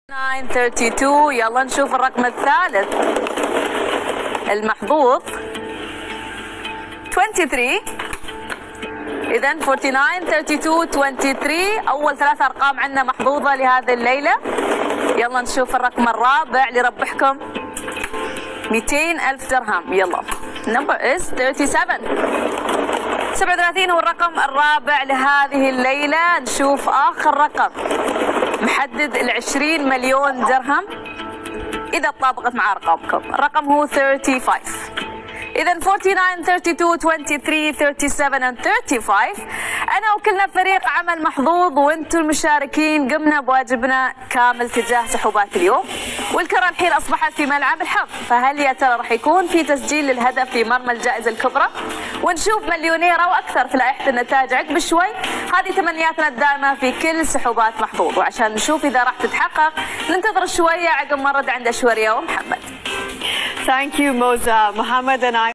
932. يلا نشوف الرقم الثالث المحظوظ 23. إذا 49 32 23 أول ثلاث أرقام عندنا محظوظة لهذه الليلة. يلا نشوف الرقم الرابع لربحكم 200,000 درهم. يلا number is 37 هو الرقم الرابع لهذه الليلة. نشوف آخر رقم محدد 20 مليون درهم إذا طابقت مع أرقامكم. الرقم هو 35. إذا 49 32 23 37 and 35. أنا وكلنا فريق عمل محظوظ وأنتم المشاركين قمنا بواجبنا كامل تجاه سحوبات اليوم، والكرة الحين أصبحت في ملعب الحظ. فهل يا ترى راح يكون في تسجيل للهدف في مرمى الجائزة الكبرى ونشوف مليونيرة وأكثر في لائحة النتائج عقب شوي؟ هذه تمنياتنا الدائمة في كل سحوبات محظوظ، وعشان نشوف إذا راح تتحقق ننتظر شوية عقب ما نرد عند أشوريا ومحمد. Thank you, Moza. Mohammed and I